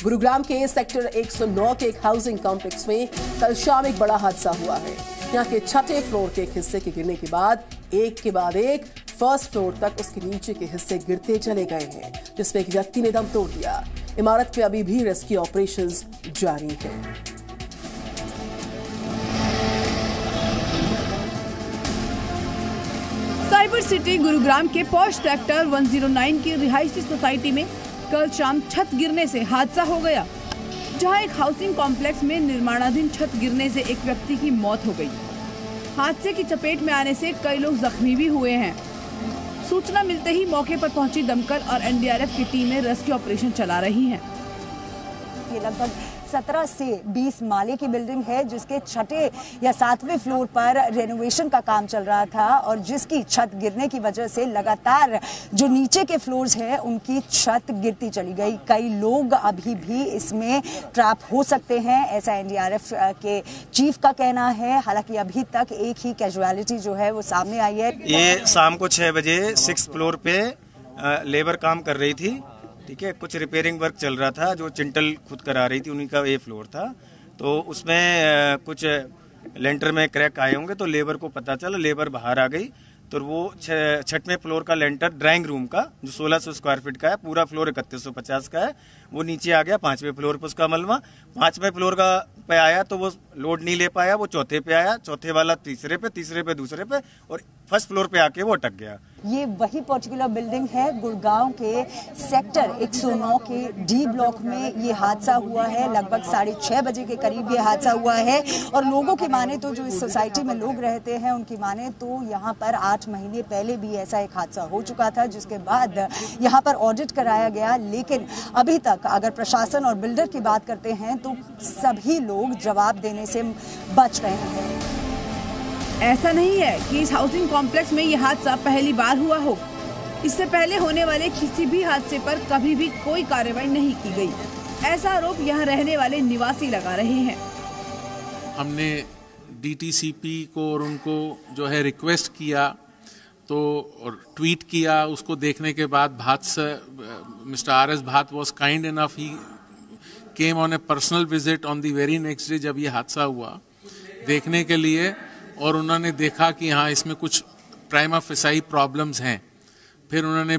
गुरुग्राम के सेक्टर 109 के एक हाउसिंग कॉम्प्लेक्स में कल शाम एक बड़ा हादसा हुआ है। यहाँ के छठे फ्लोर के एक हिस्से के गिरने के बाद एक फर्स्ट फ्लोर तक उसके नीचे के हिस्से गिरते चले गए हैं, जिसमें एक व्यक्ति ने दम तोड़ दिया। इमारत पे अभी भी रेस्क्यू ऑपरेशंस जारी हैं। साइबर सिटी गुरुग्राम के पॉश सेक्टर 109 की रिहायशी सोसाइटी में कल शाम छत गिरने से हादसा हो गया, जहां एक हाउसिंग कॉम्प्लेक्स में निर्माणाधीन छत गिरने से एक व्यक्ति की मौत हो गई। हादसे की चपेट में आने से कई लोग जख्मी भी हुए हैं। सूचना मिलते ही मौके पर पहुंची दमकल और एनडीआरएफ की टीमें रेस्क्यू ऑपरेशन चला रही हैं। ये लगभग 17 से 20 माले की बिल्डिंग है, जिसके छठे या 7वें फ्लोर पर रेनोवेशन का काम चल रहा था और जिसकी छत गिरने की वजह से लगातार जो नीचे के फ्लोर्स हैं उनकी छत गिरती चली गई। कई लोग अभी भी इसमें ट्रैप हो सकते हैं, ऐसा एनडीआरएफ के चीफ का कहना है। हालांकि अभी तक एक ही कैजुअलिटी जो है वो सामने आई है। ये शाम को 6 बजे 6th फ्लोर पे लेबर काम कर रही थी, ठीक है। कुछ रिपेयरिंग वर्क चल रहा था जो चिंटल खुद करा रही थी, उन्हीं का ये फ्लोर था। तो उसमें कुछ लेंटर में क्रैक आए होंगे, तो लेबर को पता चला, लेबर बाहर आ गई। तो वो 6वें फ्लोर का लेंटर ड्राइंग रूम का जो 1600 स्क्वायर फीट का है, पूरा फ्लोर 3150 का है, वो नीचे आ गया 5वें फ्लोर पे उसका मलबा। 5वें फ्लोर का पे आया तो वो लोड नहीं ले पाया, वो चौथे पे आया, चौथे वाला तीसरे पे, तीसरे पे दूसरे पे, और फर्स्ट फ्लोर पे आके वो अटक गया। ये वही पर्टिकुलर बिल्डिंग है, गुड़गांव के सेक्टर 109 के डी ब्लॉक में ये हादसा हुआ है। लगभग 6:30 बजे के करीब ये हादसा हुआ है और लोगों की माने तो जो इस सोसाइटी में लोग रहते हैं उनकी माने तो यहाँ पर 8 महीने पहले भी ऐसा एक हादसा हो चुका था, जिसके बाद यहाँ पर ऑडिट कराया गया। लेकिन अभी तक अगर प्रशासन और बिल्डर की बात करते हैं तो सभी लोग जवाब देने से बच रहे हैं। ऐसा नहीं है कि इस हाउसिंग कॉम्प्लेक्स में यह हादसा पहली बार हुआ हो। इससे पहले होने वाले किसी भी हादसे पर कभी भी कोई कार्रवाई नहीं की गई, ऐसा आरोप यहाँ रहने वाले निवासी लगा रहे हैं। हमने डीटीसीपी को और उनको जो है रिक्वेस्ट किया, तो और ट्वीट किया। उसको देखने के बाद mister RS Bhat was kind enough, he came on a personal visit on the very next day जब ये हादसा हुआ, देखने के लिए। और उन्होंने देखा कि हाँ इसमें कुछ प्राइमा फेसाई प्रॉब्लम्स हैं। फिर उन्होंने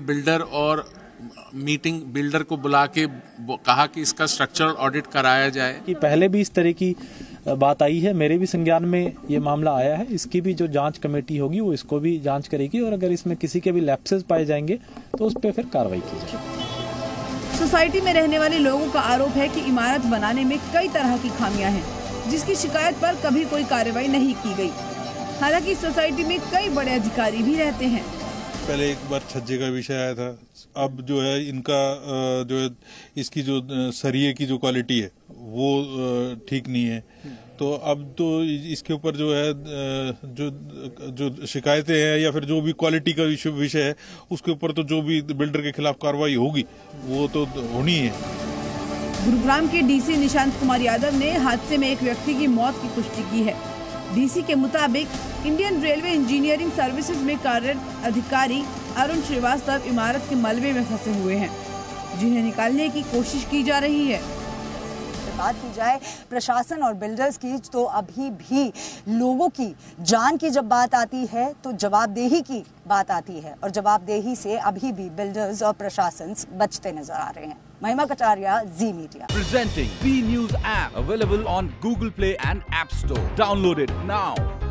बिल्डर को बुला के कहा कि इसका स्ट्रक्चरल ऑडिट कराया जाए। कि पहले भी इस तरह की बात आई है, मेरे भी संज्ञान में ये मामला आया है। इसकी भी जो जांच कमेटी होगी वो इसको भी जांच करेगी और अगर इसमें किसी के भी लैप्सेस पाए जाएंगे तो उस पर फिर कार्रवाई की जाएगी। सोसाइटी में रहने वाले लोगों का आरोप है कि इमारत बनाने में कई तरह की खामियां हैं, जिसकी शिकायत पर कभी कोई कार्रवाई नहीं की गई। हालांकि सोसाइटी में कई बड़े अधिकारी भी रहते हैं। पहले एक बार छज्जे का विषय आया था, अब जो है इनका जो है इसकी जो सरिये की जो क्वालिटी है वो ठीक नहीं है। तो अब तो इसके ऊपर जो है जो शिकायतें हैं या फिर जो भी क्वालिटी का विषय है उसके ऊपर तो जो भी बिल्डर के खिलाफ कार्रवाई होगी वो तो होनी है। गुरुग्राम के डीसी निशांत कुमार यादव ने हादसे में एक व्यक्ति की मौत की पुष्टि की है। डीसी के मुताबिक इंडियन रेलवे इंजीनियरिंग सर्विसेज में कार्यरत अधिकारी अरुण श्रीवास्तव इमारत के मलबे में फंसे हुए हैं, जिन्हें निकालने की कोशिश की जा रही है। बात की जाए प्रशासन और बिल्डर्स की, तो अभी भी लोगों की जान की जब बात आती है तो जवाबदेही की बात आती है और जवाबदेही से अभी भी बिल्डर्स और प्रशासन बचते नजर आ रहे हैं। Mahima Kataria, Zee media. Presenting V News app available on Google Play and App Store. Download it now.